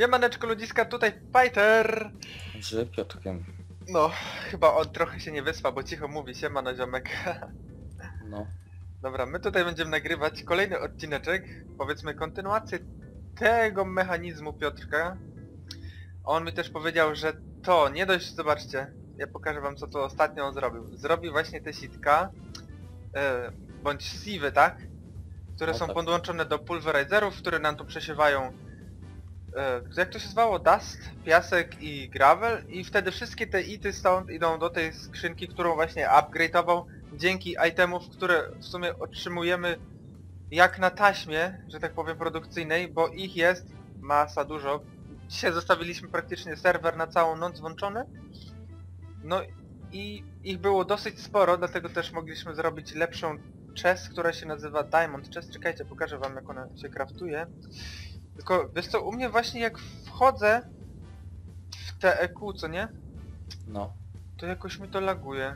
Siemaneczko ludziska, tutaj Pajter! Z Piotrkiem. No, chyba on trochę się nie wyspał, bo cicho mówi, siemano ziomek. No. Dobra, my tutaj będziemy nagrywać kolejny odcineczek, powiedzmy kontynuację tego mechanizmu Piotrka. On mi też powiedział, że to nie dość, zobaczcie, ja pokażę wam co to ostatnio on zrobił. Zrobił właśnie te sitka, bądź sieve, tak? Które No są tak. podłączone do pulverizerów, które nam tu przesiewają jak to się zwało? Dust, piasek i gravel i wtedy wszystkie te ity stąd idą do tej skrzynki, którą właśnie upgrade'ował dzięki itemów, które w sumie otrzymujemy jak na taśmie, że tak powiem produkcyjnej, bo ich jest masa dużo. Dzisiaj zostawiliśmy praktycznie serwer na całą noc włączony. No i ich było dosyć sporo, dlatego też mogliśmy zrobić lepszą chest, która się nazywa Diamond Chest. Czekajcie, pokażę wam jak ona się craftuje. Tylko, wiesz co, u mnie właśnie jak wchodzę w te EQ, co nie? No. To jakoś mi to laguje.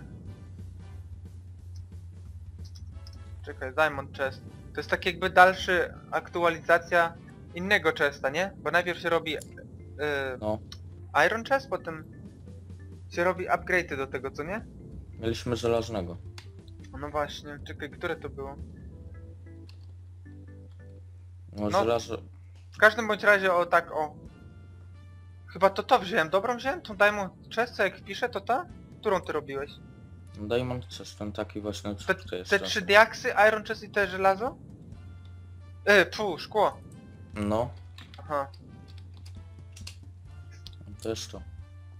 Czekaj, Diamond Chest. To jest tak jakby dalszy aktualizacja innego chesta, nie? Bo najpierw się robi No. Iron Chest, potem się robi upgrade'y do tego, co nie? Mieliśmy żelaznego. No właśnie, czekaj, które to było? No, No. żelazo... W każdym bądź razie o tak o... Chyba to wziąłem, dobrą wziąłem? Tą Diamond Chest, co jak wpiszę, to ta? Którą ty robiłeś? Diamond Chest, ten taki właśnie, co to Te jeszcze? 3 diaksy, Iron Chest i te żelazo? Szkło. No. Aha. To jest to.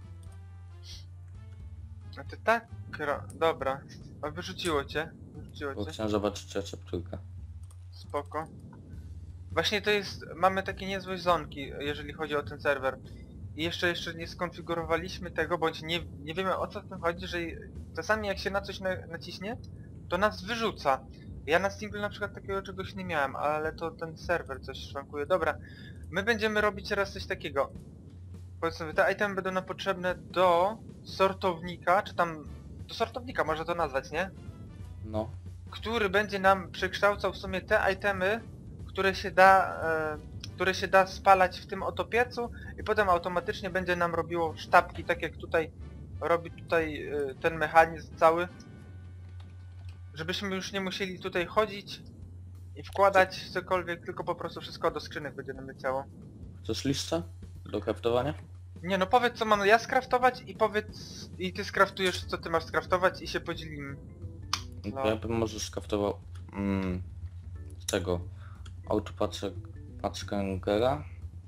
A ty tak? Dobra. A wyrzuciło cię. Bo chciałem zobaczyć recepturkę. Spoko. Właśnie to jest... Mamy takie niezłe zonki, jeżeli chodzi o ten serwer. I jeszcze nie skonfigurowaliśmy tego, bądź nie wiemy o co w tym chodzi, że czasami jak się na coś naciśnie, to nas wyrzuca. Ja na Steample na przykład takiego czegoś nie miałem, ale to ten serwer coś szwankuje. Dobra, my będziemy robić teraz coś takiego. Powiedzmy, te itemy będą nam potrzebne do sortownika, czy tam... Do sortownika można to nazwać, nie? No. Który będzie nam przekształcał w sumie te itemy, które się da spalać w tym oto piecu i potem automatycznie będzie nam robiło sztabki, tak jak tutaj robi ten mechanizm cały, żebyśmy już nie musieli tutaj chodzić i wkładać cokolwiek, tylko po prostu wszystko do skrzynek będzie nam leciało. Chcesz listę do craftowania? Nie no, powiedz co mam ja skraftować i powiedz... i ty skraftujesz co ty masz skraftować i się podzielimy. No. Ja bym może skraftował tego autopackengera.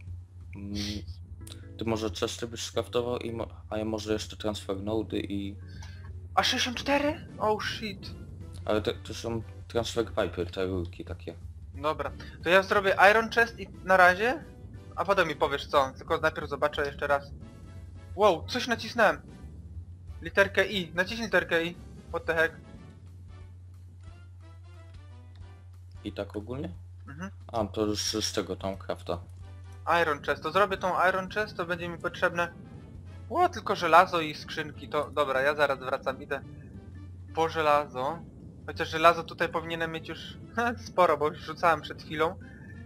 Ty może chesty byś skraftował, a ja może jeszcze transfer nody i... A 64? Oh shit. Ale to są transfer pipe, te rurki takie. Dobra, to ja zrobię Iron Chest i na razie, a potem mi powiesz co, tylko najpierw zobaczę jeszcze raz. Wow, coś nacisnąłem. Literkę I, naciśnij literkę I. What the heck? I tak ogólnie? Mhm. A, to już z tego tam crafta. Iron Chest, to zrobię tą Iron Chest, to będzie mi potrzebne... O, tylko żelazo i skrzynki, to dobra, ja zaraz wracam, idę po żelazo. Chociaż żelazo tutaj powinienem mieć już sporo, bo już rzucałem przed chwilą.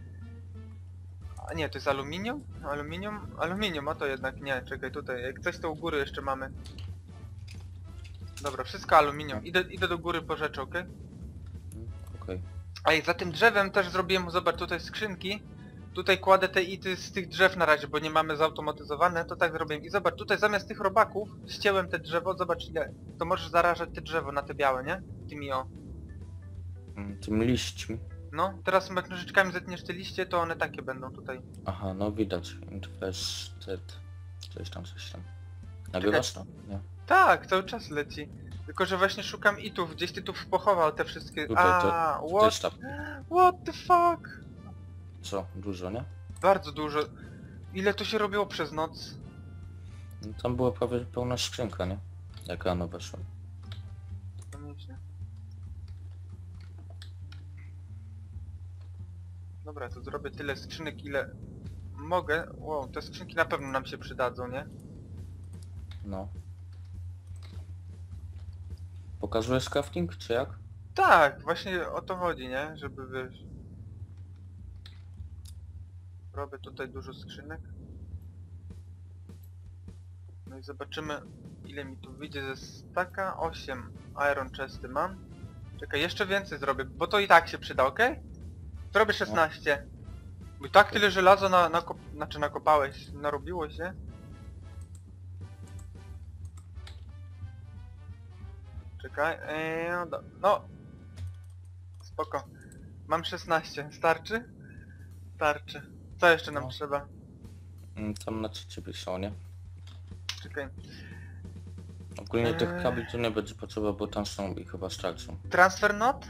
A nie, to jest aluminium? Aluminium, a to jednak nie, czekaj tutaj, jak coś to u góry jeszcze mamy. Dobra, wszystko aluminium, idę do góry po rzeczy, okej? Okej. A i za tym drzewem też zrobiłem, zobacz tutaj skrzynki. Tutaj kładę te ity z tych drzew na razie, bo nie mamy zautomatyzowane, to tak zrobiłem. I zobacz, tutaj zamiast tych robaków ścięłem te drzewo, zobacz ile. To możesz zarażać te drzewo na te białe, nie? Tymi o. Tym liśćmi. No, teraz jak nożyczkami zetniesz te liście, to one takie będą tutaj. Aha, no widać. Infested. Coś tam. Nagrywasz to? Nie. Tak, cały czas leci. Tylko, że właśnie szukam itów, gdzieś ty tu pochował te wszystkie... Tutaj what? sztab. What the fuck? Co? Dużo, nie? Bardzo dużo. Ile to się robiło przez noc? No, tam była prawie pełna skrzynka, nie? Jak rano weszłem. Koniecznie. Dobra, to zrobię tyle skrzynek, ile mogę. Wow, te skrzynki na pewno nam się przydadzą, nie? No. Pokazujesz crafting, czy jak? Tak, właśnie o to chodzi, nie? Żeby wiesz... Robię tutaj dużo skrzynek. No i zobaczymy, ile mi tu wyjdzie ze staka. 8 Iron Chesty mam. Czekaj, jeszcze więcej zrobię, bo to i tak się przyda, ok? Zrobię 16. Bo i tak tyle żelaza znaczy nakopałeś, narobiło się. Czekaj, no. Spoko. Mam 16, starczy? Starczy. Co jeszcze nam No. trzeba? Tam na trzecie piszą, nie? Czekaj. Ogólnie tych kabli tu nie będzie potrzeba, bo tam są i chyba starczą. Transfer not?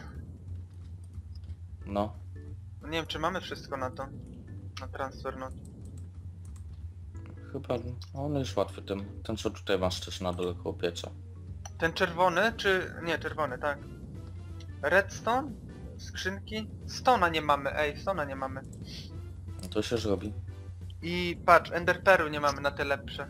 No. Nie wiem, czy mamy wszystko na to. Na transfer not. Chyba, no on jest łatwy, ten co tutaj masz też na dole koło pieca. Ten czerwony, czy... Nie, czerwony, tak. Redstone? Skrzynki? Stona nie mamy, Stona nie mamy. No to się zrobi. I patrz, Enderpearl nie mamy na te lepsze.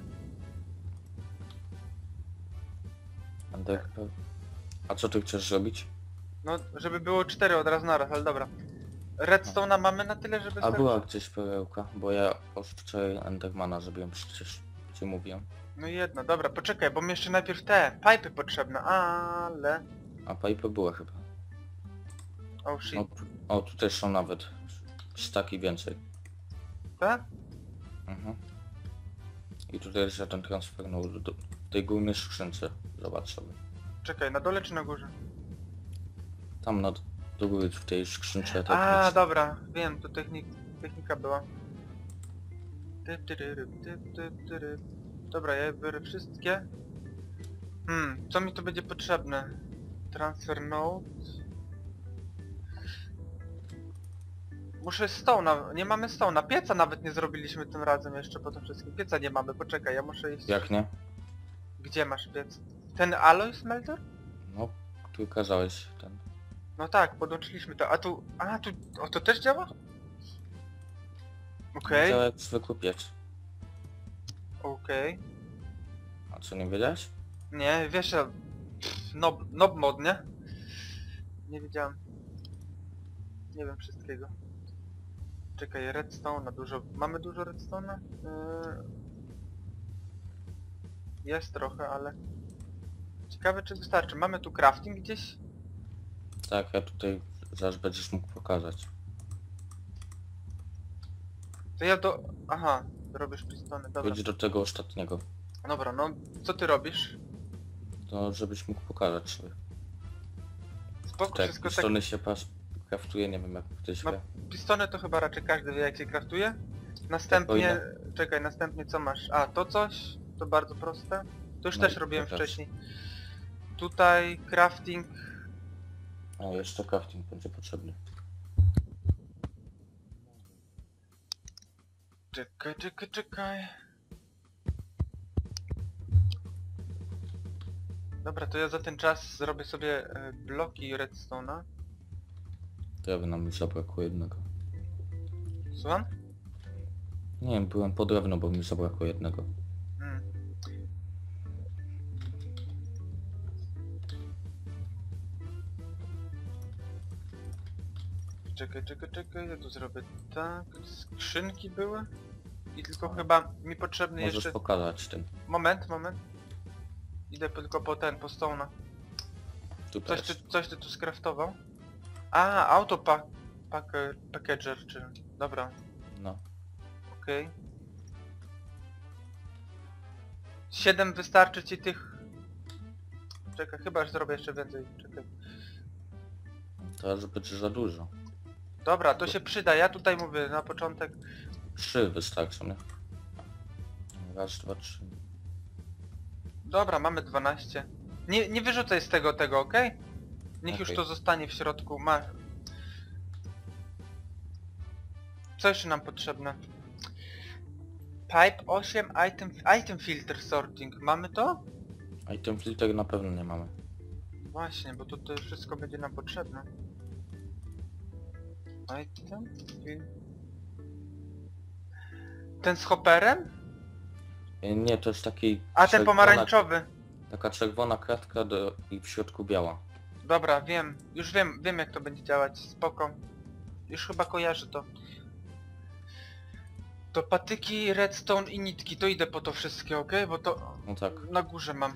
A co ty chcesz zrobić? No, żeby było 4 od razu naraz, ale dobra. Redstone'a mamy na tyle, żeby... A była gdzieś perełka, bo ja od wczoraj Endermana zrobiłem, przecież ci mówiłem. No jedno, dobra, poczekaj, bo mi jeszcze najpierw te pipy potrzebne, ale... A pipe była chyba. Oh shit. No, o, tutaj są nawet staki więcej. Tak? Mhm. I tutaj jest ten transfer no, do tej górnej skrzynce. Zobacz sobie. Czekaj, na dole czy na górze? Tam do góry w tej skrzynce tak A, nic. dobra, wiem, to technika była. Dobra, ja biorę wszystkie. Co mi tu będzie potrzebne? Transfer node. Muszę stone'a, nie mamy stone'a. Pieca nawet nie zrobiliśmy tym razem jeszcze po tym wszystkim. Pieca nie mamy, poczekaj, ja muszę iść. Jak nie? Gdzie masz piec? Ten alloy smelter? No, tu kazałeś ten. No tak, podłączyliśmy to. O, to też działa? Okej, Działa jak zwykły piec. okej. A co, nie wiedziałeś? Nie, wiesz, ja... Nob mod, nie? Nie wiedziałem. Nie wiem wszystkiego. Czekaj, redstone na dużo... Mamy dużo redstone'a? Jest trochę, ale... Ciekawe czy wystarczy. Mamy tu crafting gdzieś? Tak, ja tutaj zaraz będziesz mógł pokazać. To ja do... Aha, robisz pistony, dobra. Wejdź do tego ostatniego. Dobra, no co ty robisz? To żebyś mógł pokazać sobie. Spoko, Tak, wszystko tak... pistony się kraftuje, nie wiem jak ktoś No, wie. pistony to chyba raczej każdy wie jak się kraftuje. Następnie... Czekaj, następnie co masz? A, to coś? To bardzo proste. To już No też i robiłem pokaż. wcześniej. Tutaj crafting... A jeszcze crafting będzie potrzebny. Czekaj. Dobra, to ja za ten czas zrobię sobie bloki redstone'a. Drewna nam mi zabrakło jednego. Słucham? Nie wiem, byłem po drewno, bo mi zabrakło jednego. Czekaj, ja tu zrobię tak. Skrzynki były? I tylko chyba mi potrzebny Możesz jeszcze... pokazać ten. Moment. Idę tylko po stone'a. Tutaj Coś ty tu skraftował? A, auto packager, czy... Dobra, No. okej. 7 wystarczy ci tych... Czekaj, chyba już zrobię jeszcze więcej, czekaj. Teraz będzie za dużo. Dobra, to się przyda, ja tutaj mówię na początek... 3 wystarczą, nie? Raz, dwa, trzy. Dobra, mamy 12. Nie wyrzucaj z tego, okej? Niech już Okej. to zostanie w środku, Co jeszcze nam potrzebne? Pipe 8, item filter sorting, mamy to? Item filter na pewno nie mamy. Właśnie, bo to wszystko będzie nam potrzebne. Item? Ten z hopperem? Nie, to jest taki... A ten pomarańczowy. Taka czerwona kratka i w środku biała. Dobra, wiem. Już wiem jak to będzie działać. Spoko. Już chyba kojarzę to. To patyki, redstone i nitki, to idę po to wszystkie, okej? Bo to No tak. na górze mam.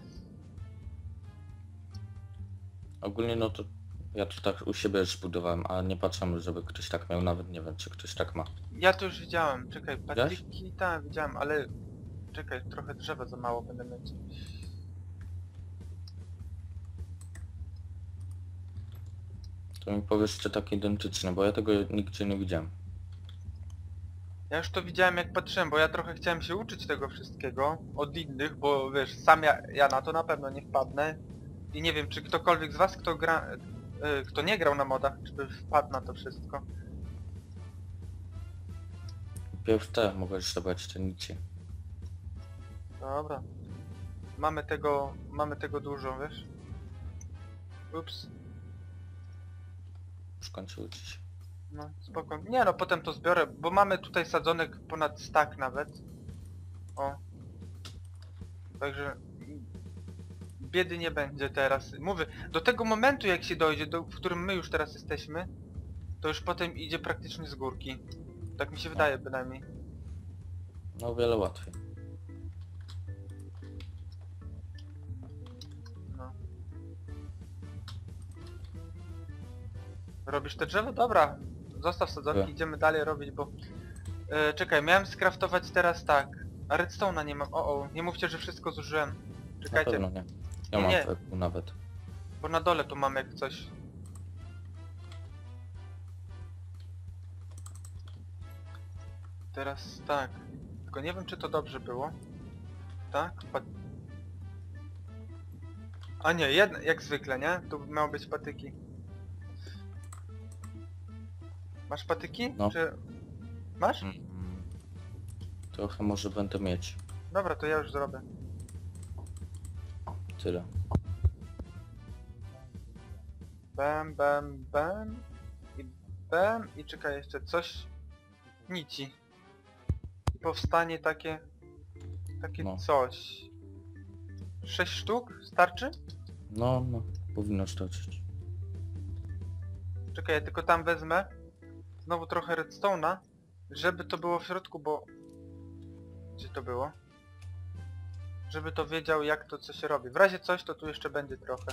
Ogólnie no to ja tu tak u siebie już budowałem, a nie patrzyłem, żeby ktoś tak miał, nawet nie wiem czy ktoś tak ma. Ja to już widziałem, czekaj, Widziałeś? patyki, tak, widziałem, ale... Czekaj, trochę drzewa za mało będę mieć. To mi powiesz czy tak identyczne, bo ja tego nigdzie nie widziałem. Ja już to widziałem jak patrzyłem, bo ja trochę chciałem się uczyć tego wszystkiego od innych, bo wiesz, sam ja na to na pewno nie wpadnę. I nie wiem, czy ktokolwiek z was, kto gra... kto nie grał na modach, czy by wpadł na to wszystko. Pierw te mogłeś zabrać te nici. Dobra. Mamy tego dużo, wiesz? Ups. Skończyły ci się. No, spoko. Nie no, potem to zbiorę, bo mamy tutaj sadzonek ponad stack nawet. O. Także... biedy nie będzie teraz. Mówię, do tego momentu jak się dojdzie, w którym my już teraz jesteśmy, to już potem idzie praktycznie z górki. Tak mi się wydaje bynajmniej. No o wiele łatwiej. No. Robisz te drzewo? Dobra. Zostaw sadzonki, Dobra. idziemy dalej robić, bo... czekaj, miałem skraftować teraz tak. A redstone'a nie mam. O, nie mówcie, że wszystko zużyłem. Na Czekajcie, pewno nie. Ja Nie, mam nie. w eku nawet. bo na dole tu mam jak coś. Teraz tak. Tylko nie wiem, czy to dobrze było. Tak? A nie, jak zwykle, nie? Tu miały być patyki. Masz patyki? No. Czy... Masz? Mm. Trochę może będę mieć. Dobra, to ja już zrobię. Tyle. Bam, bam, bam. I bam. I czekaj jeszcze coś. Nici. I powstanie takie... Takie No. coś. 6 sztuk? Starczy? No, powinno starczyć. Czekaj, ja tylko tam wezmę. Znowu trochę redstone'a. Żeby to było w środku, bo... Gdzie to było? Żeby to wiedział jak to co się robi. W razie coś to tu jeszcze będzie trochę.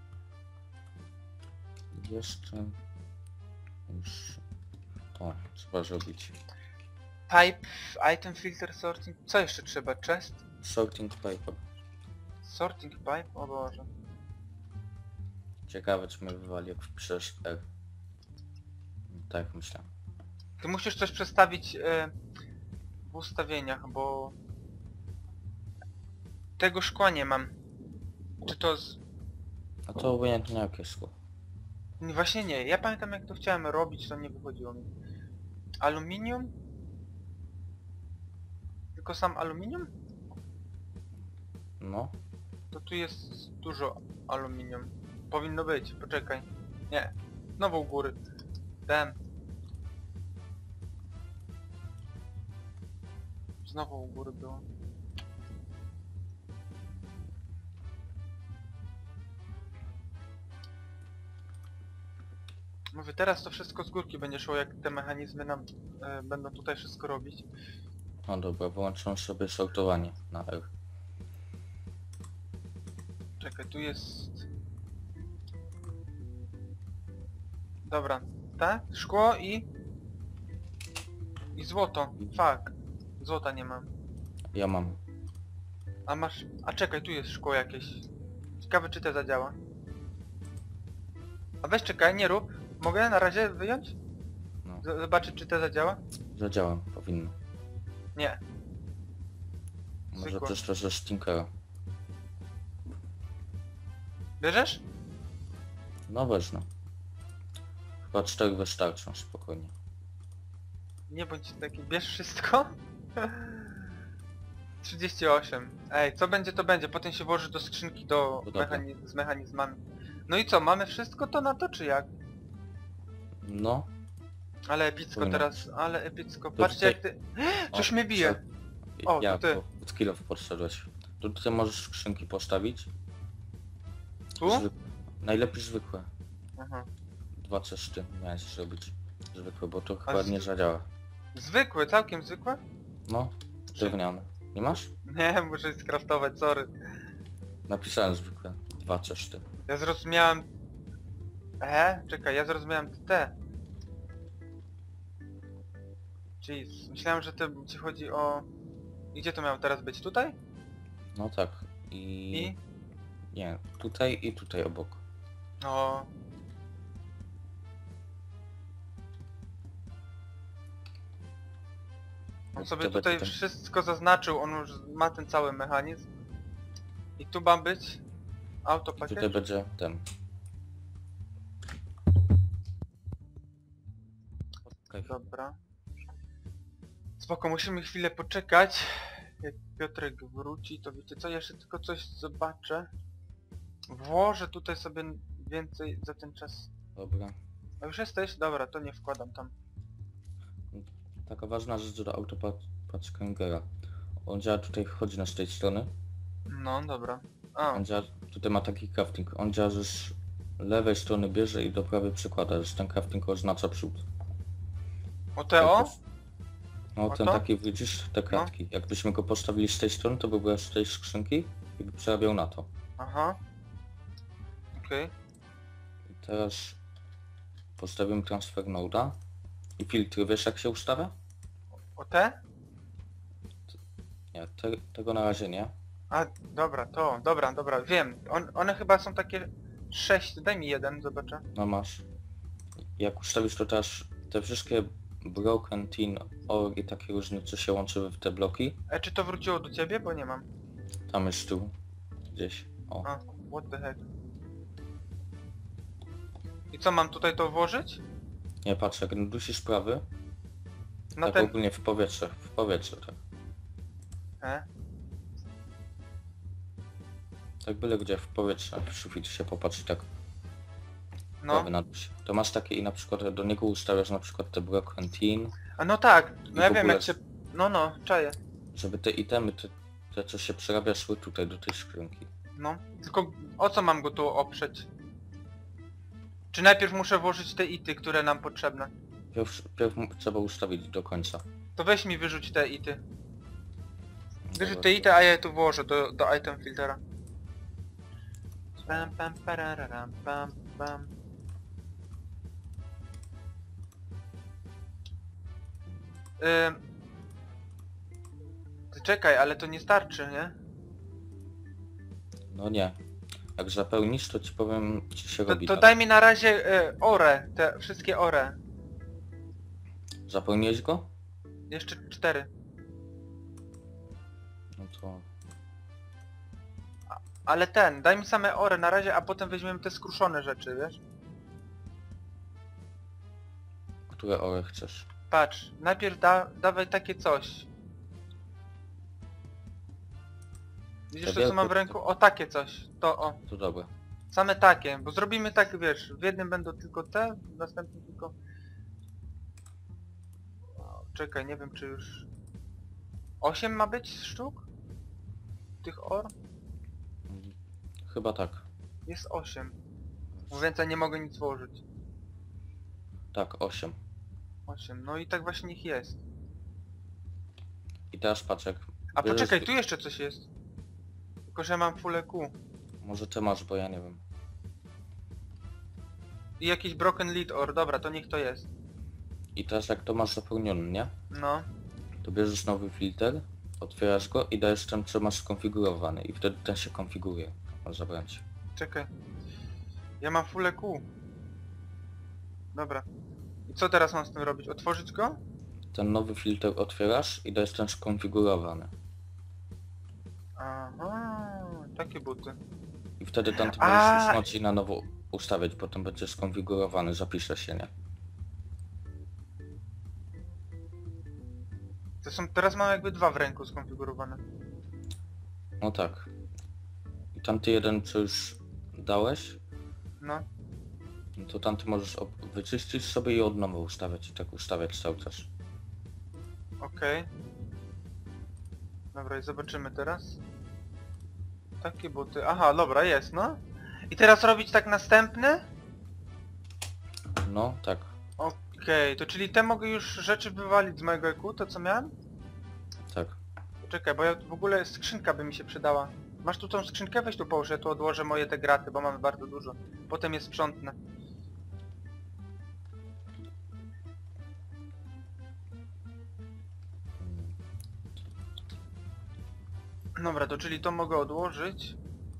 Jeszcze... Już... O, trzeba zrobić. Pipe, item filter sorting. Co jeszcze trzeba? Chest? Sorting paper. Sorting pipe? O Boże. Ciekawe czy mnie wywali jak wpiszesz R. Tak myślę. Ty musisz coś przestawić w ustawieniach, bo... Tego szkła nie mam. Czy to z... A to obojętnie jakie szkło. Właśnie nie. Ja pamiętam jak to chciałem robić, to nie wychodziło mi. Aluminium? Tylko sam aluminium? No. To tu jest dużo aluminium. Powinno być, poczekaj. Nie. Znowu u góry. Damn. Znowu u góry było. Mówię, teraz to wszystko z górki będzie szło, jak te mechanizmy nam będą tutaj wszystko robić. No dobra, wyłączam sobie sortowanie na R. Czekaj, tu jest... Dobra, tak? Szkło i... I złoto. Fuck. Złota nie mam. Ja mam. A masz... A czekaj, tu jest szkło jakieś. Ciekawe czy to zadziała. A weź czekaj, nie rób. Mogę na razie wyjąć? No. Zobaczyć czy to zadziała? Zadziałam, powinno. Nie. Może Zwykłe. też to ze Stinkera. Bierzesz? No wezmę. Chyba 4 wystarczą spokojnie. Nie bądź taki, bierz wszystko? 38. Ej, co będzie to będzie, potem się włoży do skrzynki No dobra. z mechanizmami. No i co, mamy wszystko to na to czy jak? No. Ale epicko Powinno teraz, ale epicko. To Patrzcie tutaj- jak ty... Coś O, mnie bije. O, ja to ty. pod kilof podszedłeś. Tu tutaj możesz skrzynki postawić. Tu? Najlepiej zwykłe. Aha. 2 cesty miałeś zrobić. Zwykłe, bo to A chyba nie zadziała. Zwykłe, całkiem zwykłe? No, drewniany. Nie masz? Nie, muszę skraftować, sorry. Napisałem zwykle. 2 coś ty. Ja zrozumiałem... Czekaj, ja zrozumiałem te. Jeez, myślałem, że ci chodzi o... I gdzie to miało teraz być? Tutaj? No tak. I... Nie, tutaj i tutaj obok. No... On sobie tutaj wszystko zaznaczył, on już ma ten cały mechanizm. I tu ma być auto I pakiet. tutaj będzie ten. Okay. Dobra. Spoko, musimy chwilę poczekać. Jak Piotrek wróci, to wiecie co, jeszcze tylko coś zobaczę. Włożę tutaj sobie więcej za ten czas. Dobra. A już jesteś? Dobra, to nie wkładam tam. Taka ważna rzecz do autopackingera. On działa tutaj, wchodzi na z tej strony. No, dobra. A, On działa, tutaj ma taki crafting. On działa, że z lewej strony bierze i do prawej przykłada, że ten crafting oznacza przód. o Teo? No O ten to? taki, widzisz, te kratki. Jakbyśmy go postawili z tej strony, to by była z tej skrzynki i by przerabiał na to. Aha. Okej. I teraz postawimy transfer node'a i filtry, wiesz jak się ustawia? O te? Nie, tego na razie nie. A, dobra, to, dobra, wiem. One chyba są takie 6, daj mi jeden, zobaczę. No masz. Jak ustawisz to teraz te wszystkie broken tin or i takie różne, co się łączy w te bloki, Czy to wróciło do ciebie? Bo nie mam. tam jest tu gdzieś. O. A, what the heck. I co, mam tutaj to włożyć? Nie, patrz, jak dusisz prawy, Na tak ten... ogólnie w powietrze, tak. Tak byle gdzie w powietrze, w sufit się popatrzy, tak No. prawy na dusi. To masz takie i na przykład do niego ustawiasz na przykład te broken tin, A no tak, I no ja w wiem ogóle- jak się... No, czaję. żeby te itemy, te co się przerabia, szły tutaj do tej skrzynki. No. Tylko o co mam go tu oprzeć? Czy najpierw muszę włożyć te ity, które nam potrzebne? Pierw trzeba ustawić do końca. To weź mi wyrzuć te ity. Wyrzuć Dobra, te ity, a ja je tu włożę do item filtera. Pam pam parararam, pam pam. Ty czekaj, ale to nie starczy, nie? No nie. Jak zapełnisz, to ci powiem, co się To, robi. to dalej. daj mi na razie ore, te wszystkie ore. Zapełniłeś go? Jeszcze 4. No to... Ale daj mi same ore na razie, a potem weźmiemy te skruszone rzeczy, wiesz? Które ore chcesz? Patrz, najpierw dawaj takie coś. Widzisz to co mam w ręku? O takie coś. To o. To dobra. Same takie, bo zrobimy tak, wiesz, w jednym będą tylko te, w następnym tylko... O, czekaj, nie wiem czy już... 8 ma być sztuk? Tych or? Chyba tak. Jest 8. Bo więcej nie mogę nic włożyć. Tak, 8. 8, no i tak właśnie ich jest. I teraz patrz, jak... A bierzesz- poczekaj, tu jeszcze coś jest. Tylko że mam full EQ. Może ty masz, bo ja nie wiem. I jakiś broken lead or, dobra, to niech to jest. I teraz jak to masz zapełniony, nie? No. To bierzesz nowy filtr, otwierasz go i dajesz ten, co masz skonfigurowany. I wtedy ten się konfiguruje. Masz zabrać. Czekaj. Ja mam full EQ. Dobra. I co teraz mam z tym robić? Otworzyć go? Ten nowy filtr otwierasz i dajesz ten skonfigurowany. Aha, takie buty. I wtedy ten ty A! możesz usunąć i na nowo ustawiać, potem będzie skonfigurowany, zapisze się, nie? To są, teraz mam jakby dwa w ręku skonfigurowane. No tak. I tamty jeden, co już dałeś, No. no to tamty możesz wyczyścić sobie i od nowa ustawiać i tak ustawiać cały czas. Okej. Dobra, i zobaczymy teraz. Takie buty. Aha, dobra, jest, no. I teraz robić tak następny? No, tak. Okej, to czyli te mogę już rzeczy wywalić z mojego EQ, to co miałem? Czekaj, bo ja w ogóle skrzynka by mi się przydała. Masz tu tą skrzynkę? Weź tu połóż, ja tu odłożę moje te graty, bo mamy bardzo dużo. Potem je sprzątnę. Dobra, to czyli to mogę odłożyć.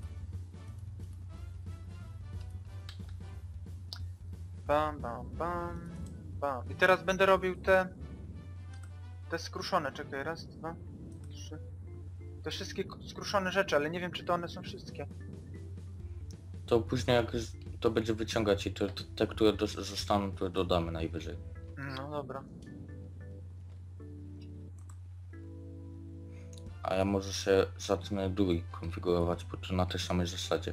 Bam, bam, bam, bam. I teraz będę robił te skruszone, czekaj, raz, dwa, trzy. Te wszystkie skruszone rzeczy, ale nie wiem czy to one są wszystkie. To później jak to będzie wyciągać i te które zostaną, to dodamy najwyżej. No dobra. A ja może się zacznę dół konfigurować, bo to na tej samej zasadzie.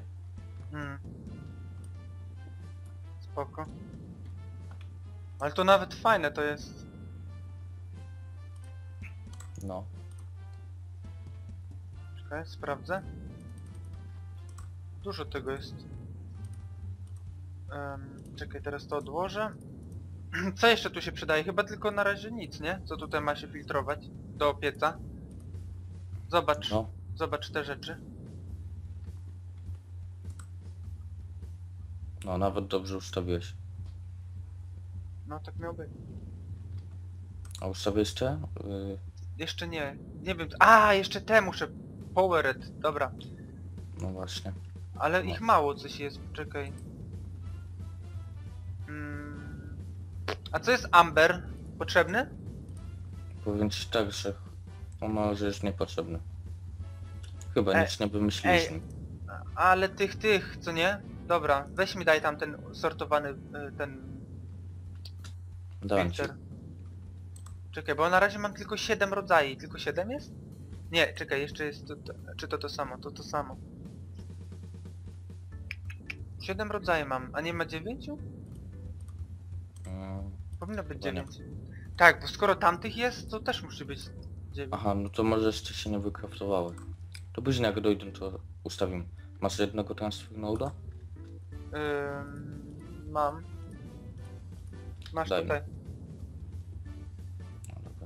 Spoko. Ale to nawet fajne to jest. No. Czekaj, sprawdzę. Dużo tego jest. Czekaj, teraz to odłożę. Co jeszcze tu się przydaje? Chyba tylko na razie nic, nie? Co tutaj ma się filtrować do pieca? Zobacz, No. zobacz te rzeczy. No, nawet dobrze ustawiłeś. No tak miał być. A ustawiłeś te? Jeszcze nie. Nie wiem. A, jeszcze te muszę. Powered, dobra. No właśnie. Ale No. ich mało coś jest, czekaj. A co jest Amber? Potrzebny? Powiem ci tak, że on że jest niepotrzebny. Chyba nic nie wymyśliliśmy. Ale tych, co nie? Dobra, weź mi daj tam ten sortowany, ten Dałem ci. filtr. Czekaj, bo na razie mam tylko 7 rodzajów. Tylko 7 jest? Nie, czekaj, jeszcze jest czy to samo? To samo. 7 rodzajów mam, a nie ma 9? Powinno być Chyba nie. 9. Tak, bo skoro tamtych jest, to też musi być 9. Aha, no to może jeszcze się nie wykraftowały. To później jak dojdę, to ustawimy. Masz jednego transfer node'a? Mam. Masz Daj mi. tutaj. No dobra.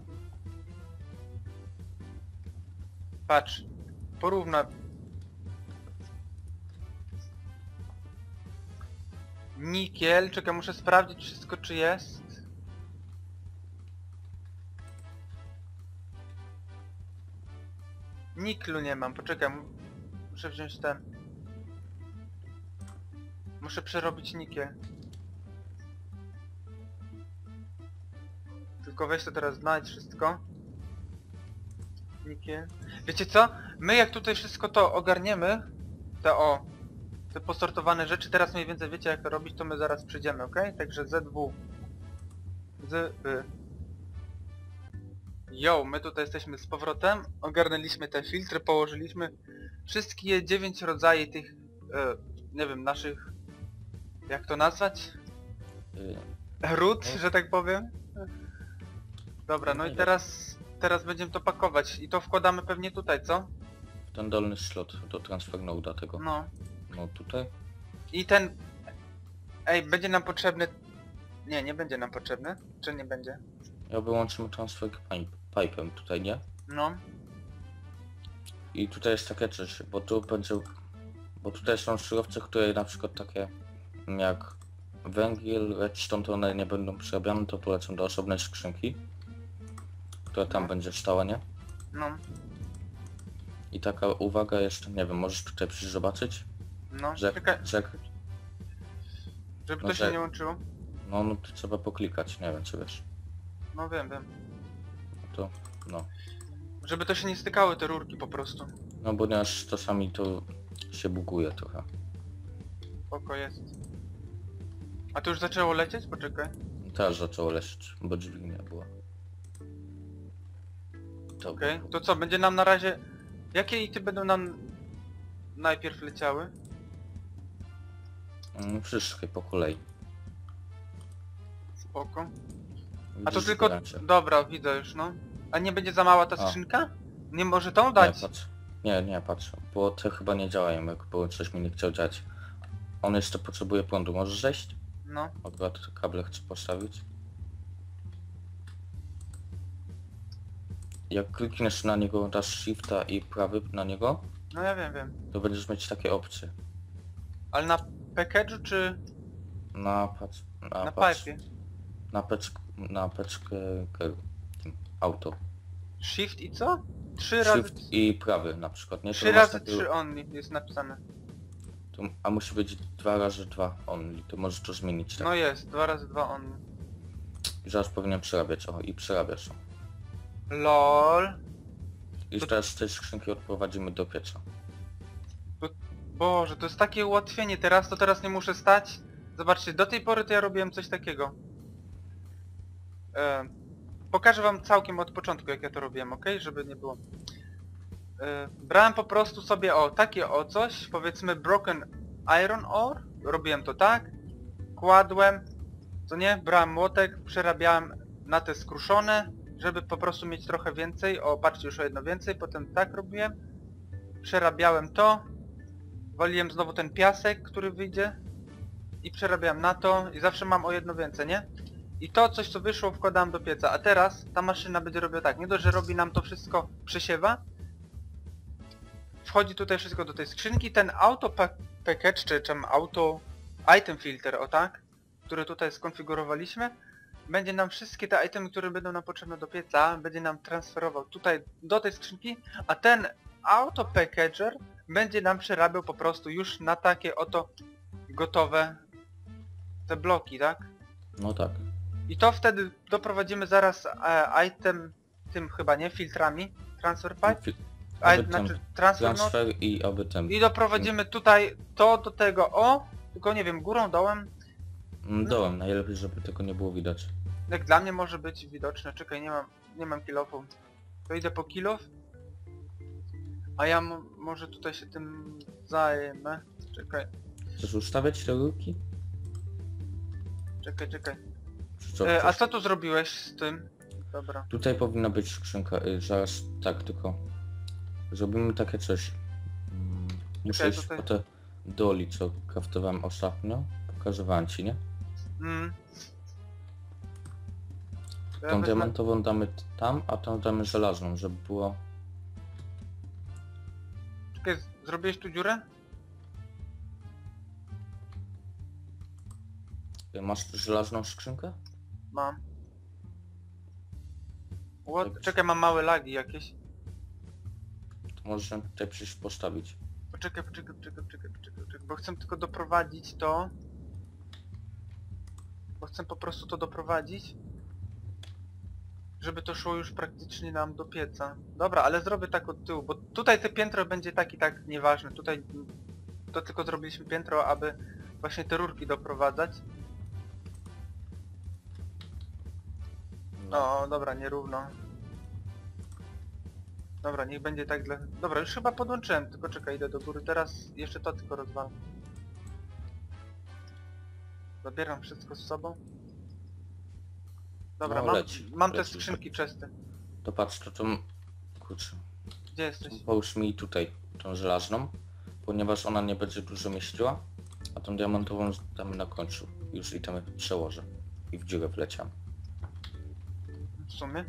Patrz. Porównaj. Nikiel, czekaj, muszę sprawdzić wszystko czy jest. Niklu nie mam, poczekaj, muszę wziąć ten. Muszę przerobić nikiel. Tylko weź to teraz znajdź wszystko. Nikiel. Wiecie co? My jak tutaj wszystko to ogarniemy, te posortowane rzeczy, teraz mniej więcej wiecie jak to robić, to my zaraz przyjdziemy, ok? Także ZW. Yo, my tutaj jesteśmy z powrotem, ogarnęliśmy te filtry, położyliśmy wszystkie 9 rodzajów tych, nie wiem, naszych, jak to nazwać? Ród, że tak powiem. Dobra, no i teraz będziemy to pakować i to wkładamy pewnie tutaj, co? Ten dolny slot do transfer node'a tego. No. No tutaj. I ten... Ej, będzie nam potrzebny... Nie, nie będzie nam potrzebny. Czy nie będzie? Ja wyłączymy transfer pipe'em tutaj, nie? No. I tutaj jest takie coś, bo tu będzie... Bo tutaj są surowce, które na przykład takie jak węgiel, redstone, to one nie będą przerabiane, to polecam do osobnej skrzynki, która tam będzie stała, nie? No. I taka uwaga jeszcze, nie wiem, możesz tutaj przyjść zobaczyć, No. że, Czekaj, że żeby no, to się że- nie łączyło. no to trzeba poklikać, nie wiem czy wiesz, No wiem. to no. Żeby to się nie stykały te rurki po prostu. No bo aż czasami to się buguje trochę. Spoko jest. A to już zaczęło lecieć? Poczekaj. Teraz zaczęło lecieć, bo dźwignia była. To Okej. To co, będzie nam na razie... Jakie ity będą nam najpierw leciały? Wszystkie po kolei. Spoko. A to Widzisz, tylko... zdjęcie. Dobra, widzę już, no. A nie będzie za mała ta A. skrzynka? Nie może tą Nie, dać? patrz. Nie, patrz, bo te chyba nie działają, jak było coś mi nie chciał działać. On jeszcze potrzebuje prądu, możesz zejść? No. Akurat kable chcę postawić. Jak klikniesz na niego, dasz shifta i prawy na niego, No ja wiem. to będziesz mieć takie opcje. Ale na package'u czy Na patrz, na patrz, pipe? na peczkę tym, auto. Shift i co? 3 razy... Shift i prawy na przykład, nie? To 3 masz razy takie- 3 only jest napisane. a musi być 2 razy 2 only, to możesz to zmienić tak. No jest, 2 razy 2 only. I zaraz powinien przerabiać, i przerabiasz. LOL. I teraz z tej skrzynki odprowadzimy do pieca. Boże, to jest takie ułatwienie teraz, to teraz nie muszę stać. Zobaczcie, do tej pory to ja robiłem coś takiego. Pokażę wam całkiem od początku, jak ja to robiłem, ok? Żeby nie było. Brałem po prostu sobie takie coś, powiedzmy broken iron ore, robiłem to tak, kładłem, co nie, brałem młotek, przerabiałem na te skruszone, żeby po prostu mieć trochę więcej, patrzcie, już o jedno więcej, potem tak robiłem, przerabiałem to, waliłem znowu ten piasek, który wyjdzie i przerabiałem na to i zawsze mam o jedno więcej, nie? I to coś, co wyszło, wkładałem do pieca, a teraz ta maszyna będzie robiła tak, nie dość, że robi nam to wszystko, przesiewa, wchodzi tutaj wszystko do tej skrzynki, ten auto package, czy czym auto item filter, o tak, który tutaj skonfigurowaliśmy, będzie nam wszystkie te itemy, które będą nam potrzebne do pieca, będzie nam transferował tutaj do tej skrzynki, a ten auto packager będzie nam przerabiał po prostu już na takie oto gotowe te bloki, tak? No tak. I to wtedy doprowadzimy zaraz item, tym chyba nie, filtrami, transfer pipe, znaczy transfer node. Transfer i aby ten... I doprowadzimy tutaj to do tego tylko nie wiem, górą, dołem. Dołem, najlepiej, żeby tego nie było widać. Jak dla mnie może być widoczne, czekaj, nie mam kilofu. To idę po kilof. A ja może tutaj się tym zajmę. Czekaj, Chcesz ustawiać te rurki? czekaj. Czy co A chcesz? co tu zrobiłeś z tym? Dobra. Tutaj powinna być skrzynka, zaraz tak tylko. Zrobimy takie coś. Muszę Czekaj, iść tutaj- po te doli, co kraftowałem ostatnio. Pokazywałem ci, nie? Ja Tą wezmę- diamentową damy tam, a tą damy żelazną, żeby było... Czekaj, zrobiłeś tu dziurę? Masz żelazną skrzynkę? Mam. Tak. Czekaj, mam małe lagi jakieś. To możesz ją tutaj przyjść postawić. Poczekaj, bo chcę tylko doprowadzić to. Bo chcę po prostu to doprowadzić. Żeby to szło już praktycznie nam do pieca. Dobra, ale zrobię tak od tyłu, bo tutaj te piętro będzie tak i tak nieważne. Tutaj to tylko zrobiliśmy piętro, aby właśnie te rurki doprowadzać. No, dobra, nierówno. Dobra, niech będzie tak dla... Dobra, już chyba podłączyłem, tylko czekaj, idę do góry. Teraz jeszcze to tylko rozwalam. Zabieram wszystko z sobą. Dobra, No, mam te leci. skrzynki czyste. To patrz, to tą... Kurczę. Gdzie jesteś? Połóż mi tutaj tą żelazną, ponieważ ona nie będzie dużo mieściła, a tą diamentową damy na końcu. Już i tam przełożę. I w dziurę wleciałem. W sumie?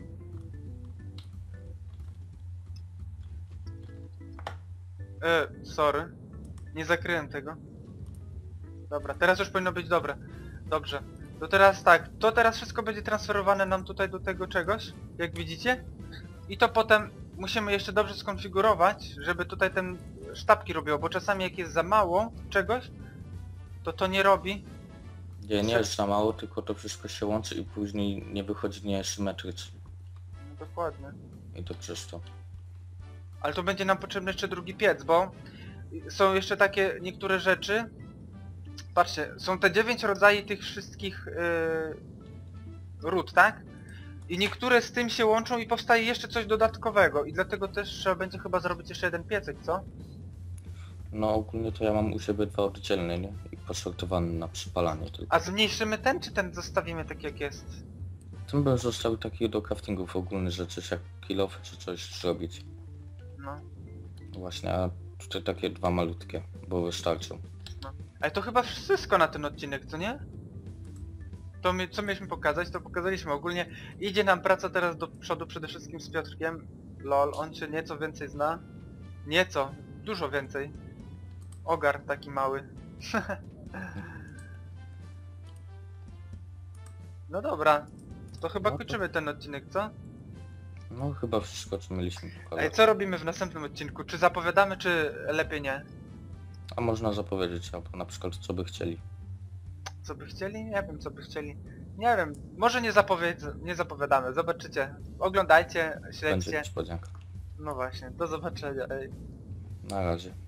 Sorry. Nie zakryłem tego. Dobra, teraz już powinno być dobre. Dobrze. To teraz tak, to teraz wszystko będzie transferowane nam tutaj do tego czegoś, jak widzicie. I to potem musimy jeszcze dobrze skonfigurować, żeby tutaj ten sztabki robiło, bo czasami jak jest za mało czegoś, to nie robi. Nie jest za mało, tylko to wszystko się łączy i później nie wychodzi niesymetrycznie. No, dokładnie. I to przez to. Ale to będzie nam potrzebny jeszcze drugi piec, bo są jeszcze takie niektóre rzeczy. Patrzcie, są te 9 rodzajów tych wszystkich ród, tak? I niektóre z tym się łączą i powstaje jeszcze coś dodatkowego i dlatego też trzeba będzie chyba zrobić jeszcze jeden piecek, co? No ogólnie to ja mam u siebie dwa oddzielne, nie? I posortowany na przypalanie tylko. A zmniejszymy ten, czy ten zostawimy tak jak jest? Tym bym zostawił taki do craftingów ogólny, że coś jak kill-off czy coś zrobić. No. Właśnie, a tutaj takie dwa malutkie, bo wystarczą. Ale to chyba wszystko na ten odcinek, co nie? co mieliśmy pokazać, to pokazaliśmy. Ogólnie idzie nam praca teraz do przodu przede wszystkim z Piotrkiem. Lol, on się nieco więcej zna. Nieco, dużo więcej. Ogar taki mały. No dobra, to chyba No to- kończymy ten odcinek, co? No chyba wszystko co mieliśmy Ej, pokazać. co robimy w następnym odcinku? Czy zapowiadamy, czy lepiej nie? A można zapowiedzieć albo na przykład co by chcieli. Co by chcieli? Nie wiem, co by chcieli. Nie wiem, może nie zapowiadamy, zobaczycie. Oglądajcie, Będzie śledźcie. niespodzianka. No właśnie, do zobaczenia. Ej. Na razie.